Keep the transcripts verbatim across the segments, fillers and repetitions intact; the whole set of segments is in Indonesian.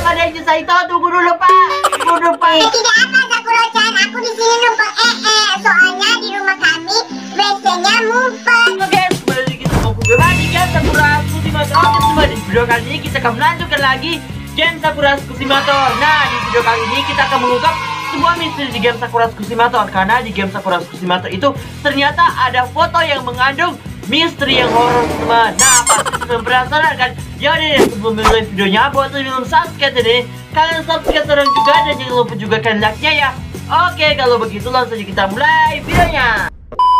ada yang Saito, tunggu dulu Pak. Tunggu dulu Pak. Eh, tidak apa Sakura-chan, aku di sini numpang eh eh. Soalnya di rumah kami W C-nya mumpet. Oke, kembali lagi sama aku Bebani Game Sakura Tsushimoto. Oke semua, di video kali ini kita akan melanjutkan lagi game Sakura Tsushimoto. Nah, di video kali ini kita akan mengungkap sebuah misteri di game Sakura Tsushimoto. Karena di game Sakura Tsushimoto itu ternyata ada foto yang mengandung misteri yang horor teman. Nah, pasti sebelum penasaran kan? Ya udah deh, sebelum mulai videonya, buat yang belum subscribe ini, kalian subscribe sekarang juga dan jangan lupa juga kalian like-nya ya. Oke, kalau begitu langsung saja kita mulai videonya.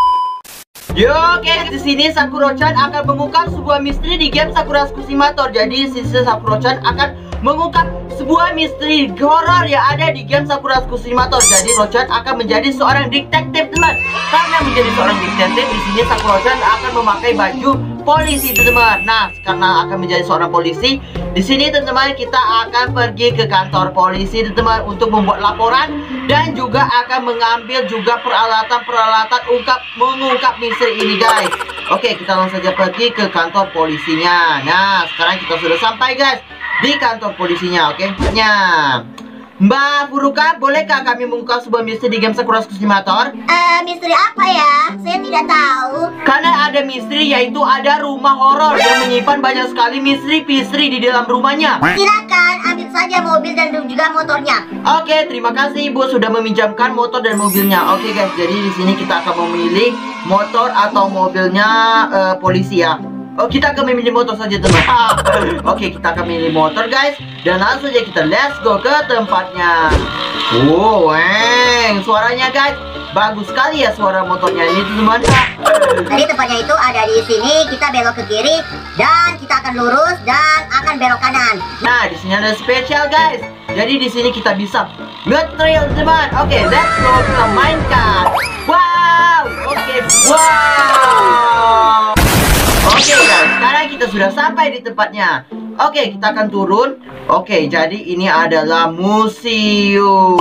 Yo, oke, di sini Sakura-chan akan mengungkap sebuah misteri di game Sakura Tsushimoto. Jadi, sisi Sakura-chan akan mengungkap sebuah misteri horor yang ada di game Sakura Tsushimoto. Jadi, Sakura-chan akan menjadi seorang detektif, teman. Karena menjadi seorang detektif, di sini Sakura-chan akan memakai baju polisi, teman. Nah, karena akan menjadi seorang polisi, di sini teman-teman kita akan pergi ke kantor polisi, teman, untuk membuat laporan dan juga akan mengambil juga peralatan-peralatan ungkap mengungkap misteri ini, guys. Oke, kita langsung saja pergi ke kantor polisinya. Nah, sekarang kita sudah sampai, guys, di kantor polisinya. Oke, nah, Mbak Furuka, bolehkah kami mengungkap sebuah misteri di game Sakura Tsushimoto? Eh, misteri apa ya? Saya tidak tahu. Karena ada misteri, yaitu ada rumah horor yang menyimpan banyak sekali misteri-misteri di dalam rumahnya. Silakan ambil saja mobil dan juga motornya. Oke, terima kasih Ibu sudah meminjamkan motor dan mobilnya. Oke guys, jadi di sini kita akan memilih motor atau mobilnya uh, polisi ya. Oh, kita akan memilih motor saja teman. Oke, kita akan memilih motor guys. Dan langsung aja kita let's go ke tempatnya. Wow, weng, suaranya guys bagus sekali ya suara motornya ini teman. Jadi tempatnya itu ada di sini. Kita belok ke kiri dan kita akan lurus dan akan belok kanan. Nah, di sini ada spesial guys. Jadi di sini kita bisa nge-trail teman. Oke, let's go kita mainkan. Wow, oke, wow. Oke guys, sekarang kita sudah sampai di tempatnya. Oke, kita akan turun. Oke, jadi ini adalah museum.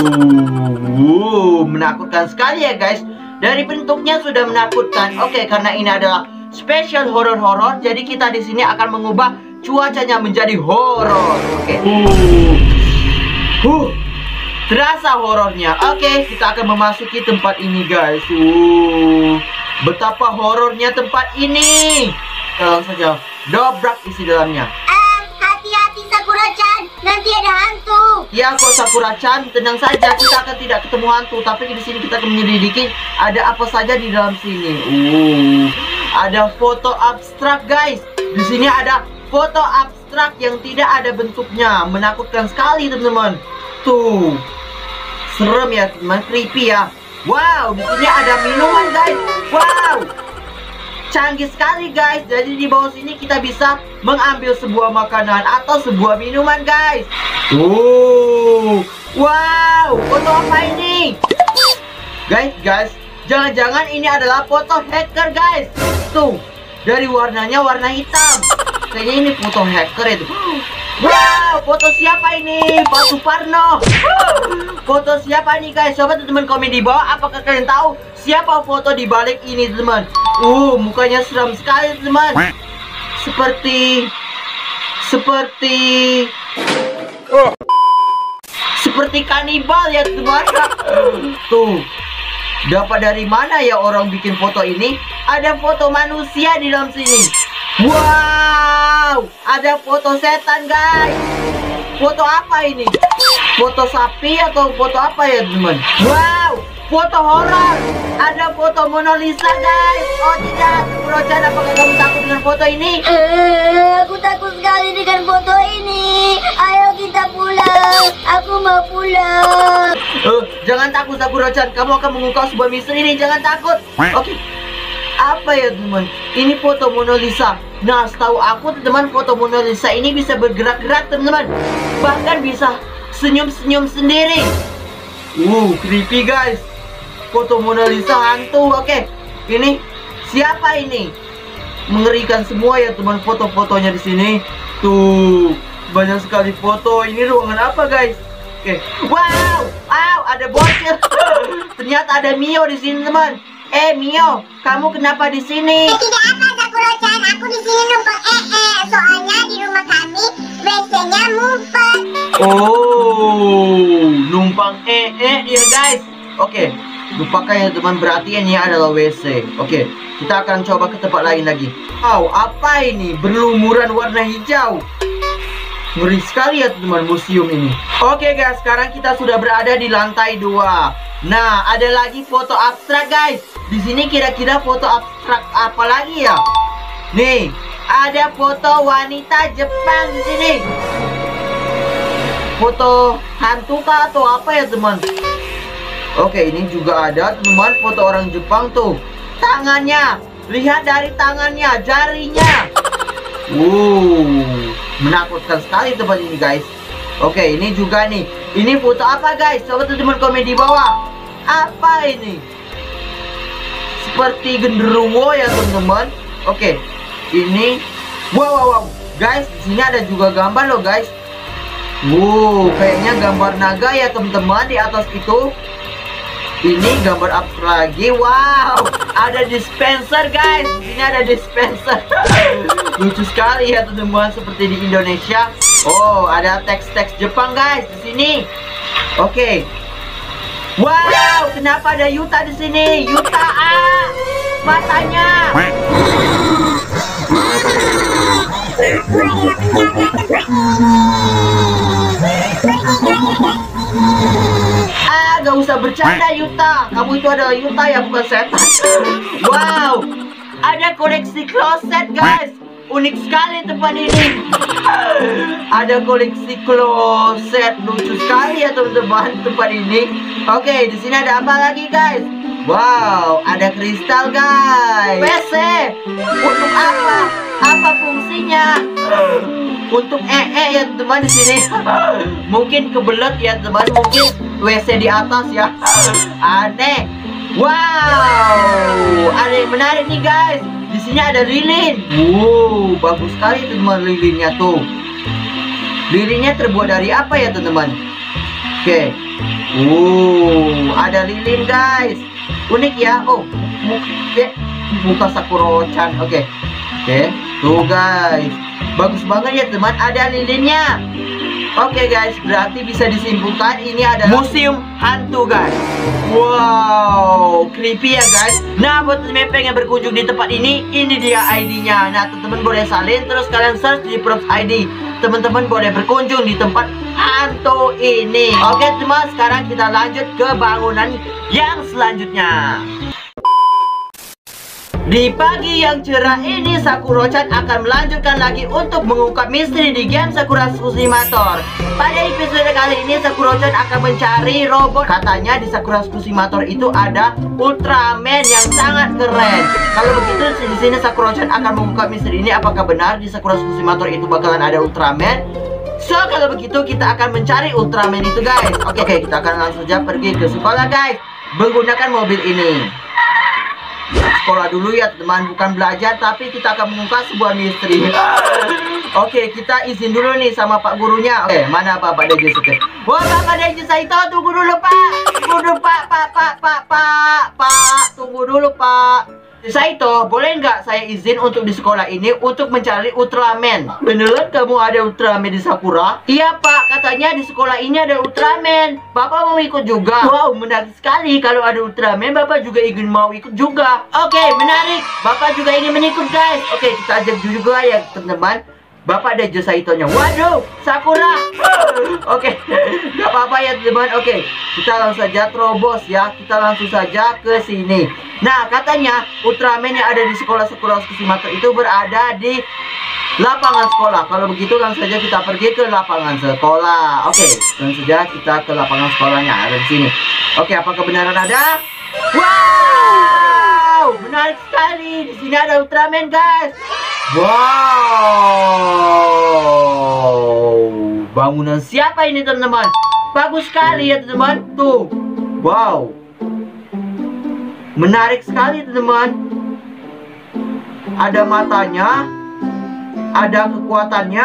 Wow, menakutkan sekali ya guys. Dari bentuknya sudah menakutkan. Oke, karena ini adalah special horror-horror, jadi kita di sini akan mengubah cuacanya menjadi horor. Oke. Uh. Huh. Terasa horornya. Oke, kita akan memasuki tempat ini guys. Uh. Betapa horornya tempat ini. Kita langsung saja dobrak isi dalamnya. Um, hati-hati Sakura-chan, nanti ada hantu. Ya kok Sakura-chan, tenang saja, kita akan tidak ketemu hantu. Tapi di sini kita akan menyelidiki ada apa saja di dalam sini. Uh, ada foto abstrak guys. Di sini ada foto abstrak yang tidak ada bentuknya. Menakutkan sekali teman-teman. Tuh, serem ya teman, creepy ya. Wow, di sini ada minuman guys. Wow, canggih sekali guys. Jadi di bawah sini kita bisa mengambil sebuah makanan atau sebuah minuman guys. Oh, wow, foto apa ini? Guys, guys, jangan-jangan ini adalah foto hacker guys. Tuh, dari warnanya warna hitam. Kayaknya ini foto hacker itu. Wow, foto siapa ini? Pak Suparno. Foto siapa nih guys? Coba teman-teman komen di bawah. Apakah kalian tahu siapa foto di balik ini teman? Uh, mukanya seram sekali teman. Seperti Seperti oh. Seperti kanibal ya teman. Tuh, dapat dari mana ya orang bikin foto ini? Ada foto manusia di dalam sini. Wow, ada foto setan guys. Foto apa ini? Foto sapi atau foto apa ya teman? Wow, foto horor. Ada foto Mona Lisa guys. Oh tidak, Sakura-chan, apakah kamu takut dengan foto ini? Eh, aku takut sekali dengan foto ini. Ayo kita pulang. Aku mau pulang. Uh, jangan takut Sakura-chan, kamu akan mengungkap sebuah misteri ini. Jangan takut. Oke. Okay. Apa ya teman? Ini foto Mona Lisa. Nah, setahu aku teman, foto Mona Lisa ini bisa bergerak-gerak teman-teman. Bahkan bisa senyum-senyum sendiri. Uh, creepy guys. Foto Mona Lisa hantu. Oke, ini siapa ini? Mengerikan semua ya teman, foto-fotonya di sini. Tuh, banyak sekali foto. Ini ruangan apa guys? Oke, wow, wow, ada bocil. Ternyata ada Mio di sini teman. Eh Mio, kamu kenapa di sini? Eh, tidak apa Sakura-chan, aku di sini numpang eh eh. Soalnya di rumah kami W C-nya mumpet. Oh, numpang ee dia guys. Oke, lupakan ya teman, berarti ini adalah W C. Oke, kita akan coba ke tempat lain lagi. Wow, apa ini? Berlumuran warna hijau. Ngeri sekali ya teman museum ini. Oke guys, sekarang kita sudah berada di lantai dua. Nah, ada lagi foto abstrak guys. Di sini kira-kira foto abstrak apa lagi ya? Nih, ada foto wanita Jepang di sini. Foto hantu kah atau apa ya teman? Oke, ini juga ada teman, foto orang Jepang tuh. Tangannya, lihat dari tangannya, jarinya. Wow, menakutkan sekali tempat ini guys. Oke, ini juga nih. Ini foto apa guys? Coba teman komen di bawah. Apa ini? Seperti genderuwo ya teman-teman. Oke, ini. Wow, wow, wow. Guys, di sini ada juga gambar loh guys. Wow, kayaknya gambar naga ya teman-teman di atas itu. Ini gambar abstrak lagi. Wow, ada dispenser guys. Di sini ada dispenser. Lucu sekali ya teman-teman, seperti di Indonesia. Oh, ada teks-teks Jepang guys di sini. Oke. Wow, kenapa ada Yuta di sini? Yuta ah, matanya. Ah, gak usah bercanda Yuta. Kamu itu adalah Yuta ya, bukan setan. Wow, ada koleksi kloset guys. Unik sekali tempat ini. Ada koleksi kloset, lucu sekali ya teman-teman tempat ini. Oke, di sini ada apa lagi guys? Wow, ada kristal guys. P C. Untuk apa? Apa fungsinya? Untuk ee ya teman di sini. Mungkin kebelet ya teman, mungkin W C di atas ya. Aneh. Wow, ada yang menarik nih guys. Di sini ada lilin. Wow, bagus sekali teman lilinnya tuh. Lilinnya terbuat dari apa ya teman-teman? Oke. Wow, ada lilin guys. Unik ya. Oh, muka, muka Sakura-chan. Oke. Oke, tuh guys. Bagus banget ya teman, ada lilinnya. Oke guys, berarti bisa disimpulkan ini adalah museum hantu guys. Wow, creepy ya guys. Nah, buat teman yang pengen berkunjung di tempat ini, ini dia I D-nya. Nah, teman-teman boleh salin, terus kalian search di Props I D. Teman-teman boleh berkunjung di tempat hantu ini. Oke teman, sekarang kita lanjut ke bangunan yang selanjutnya. Di pagi yang cerah ini, Sakura-chan akan melanjutkan lagi untuk mengungkap misteri di game Sakura Tsushima-tor. Pada episode kali ini, Sakura-chan akan mencari robot. Katanya di Sakura Tsushima-tor itu ada Ultraman yang sangat keren. Kalau begitu, di sini Sakura-chan akan mengungkap misteri ini. Apakah benar di Sakura Tsushima-tor itu bakalan ada Ultraman? So, kalau begitu kita akan mencari Ultraman itu guys. Oke, oke, kita akan langsung saja pergi ke sekolah guys, menggunakan mobil ini. Sekolah dulu ya teman, bukan belajar, tapi kita akan mengungkap sebuah misteri. Oke, kita izin dulu nih sama pak gurunya. Oke, mana Bapak Deji Saito? Wah, Bapak Deji Saito, tunggu dulu Pak. Tunggu dulu Pak, Pak, Pak, Pak, Pak, Pak, tunggu dulu Pak. Saito, boleh nggak saya izin untuk di sekolah ini untuk mencari Ultraman? Beneran kamu ada Ultraman di Sakura? Iya Pak, katanya di sekolah ini ada Ultraman. Bapak mau ikut juga? Wow, menarik sekali. Kalau ada Ultraman, Bapak juga ingin mau ikut juga. Oke, menarik. Bapak juga ingin mengikut guys. Oke, kita ajak juga ya teman-teman. Bapak ada Saito-nya. Waduh, Sakura. Oke, nggak apa-apa ya teman. Oke, kita langsung saja terobos ya. Kita langsung saja ke sini. Nah, katanya Ultraman yang ada di sekolah Sakura Tsushima-tor itu berada di lapangan sekolah. Kalau begitu langsung saja kita pergi ke lapangan sekolah. Oke, langsung saja kita ke lapangan sekolahnya. Ada di sini. Oke, apakah benaran ada? Wow, menarik sekali. Di sini ada Ultraman guys. Wow, bangunan siapa ini teman-teman? Bagus sekali ya teman-teman. Tuh, wow, menarik sekali teman-teman. Ada matanya, ada kekuatannya,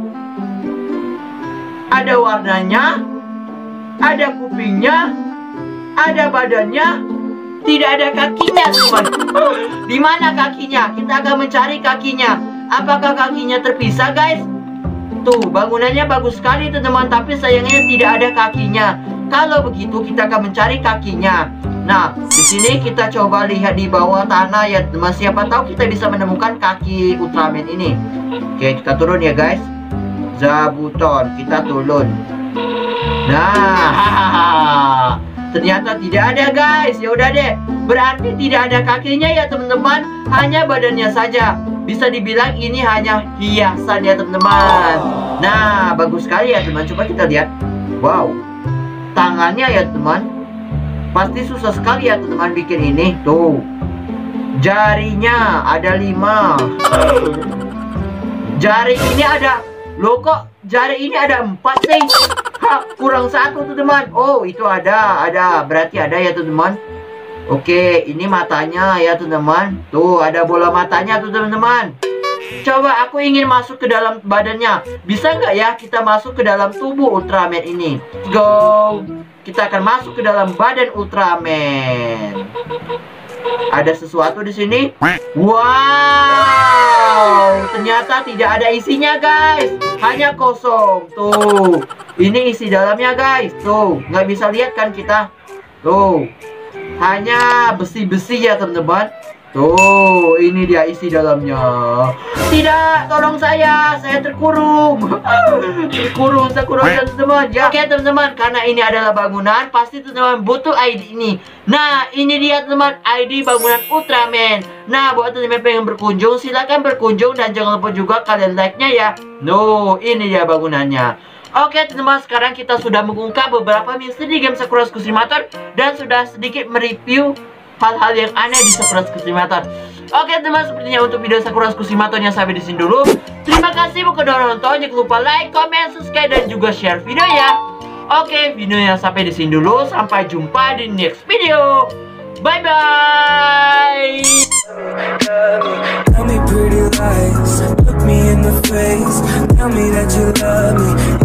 ada warnanya, ada kupingnya, ada badannya, tidak ada kakinya teman. Di mana kakinya? Kita akan mencari kakinya. Apakah kakinya terpisah guys? Tuh, bangunannya bagus sekali teman-teman, tapi sayangnya tidak ada kakinya. Kalau begitu kita akan mencari kakinya. Nah, di sini kita coba lihat di bawah tanah ya teman. Siapa tahu kita bisa menemukan kaki Ultraman ini. Oke, kita turun ya guys. Zabuton, kita turun. Nah, hahaha. Ternyata tidak ada guys. Ya udah deh. Berarti tidak ada kakinya ya teman-teman. Hanya badannya saja. Bisa dibilang ini hanya hiasan ya teman-teman. Nah, bagus sekali ya teman. Coba kita lihat. Wow. Tangannya ya teman. Pasti susah sekali ya teman bikin ini. Tuh. Jarinya ada lima. Jari ini ada. Loh kok jari ini ada empat sih? Hah, kurang satu teman. Oh, itu ada. Ada. Berarti ada ya teman. Oke, ini matanya ya teman-teman. Tuh, ada bola matanya tuh teman-teman. Coba aku ingin masuk ke dalam badannya. Bisa nggak ya kita masuk ke dalam tubuh Ultraman ini? Go. Kita akan masuk ke dalam badan Ultraman. Ada sesuatu di sini. Wow, ternyata tidak ada isinya guys. Hanya kosong. Tuh, ini isi dalamnya guys. Tuh, nggak bisa lihat kan kita. Tuh. Hanya besi-besi ya teman-teman. Tuh, ini dia isi dalamnya. Tidak, tolong saya, saya terkurung. Terkurung, terkurung teman-teman. Ya, oke teman-teman, karena ini adalah bangunan, pasti teman-teman butuh I D ini. Nah, ini dia teman, I D bangunan Ultraman. Nah, buat teman-teman pengen berkunjung, silakan berkunjung dan jangan lupa juga kalian like-nya ya. No, ini dia bangunannya. Oke teman-teman, sekarang kita sudah mengungkap beberapa misteri di game Sakura School Simulator dan sudah sedikit mereview hal-hal yang aneh di Sakura School Simulator. Oke teman, sepertinya untuk video Sakura School Simulatornya sampai di sini dulu. Terima kasih buat udah nonton, jangan lupa like, comment, subscribe dan juga share video ya. Oke, videonya sampai di sini dulu. Sampai jumpa di next video. Bye bye. Tell me pretty lies, look me in the face, tell me that you love me.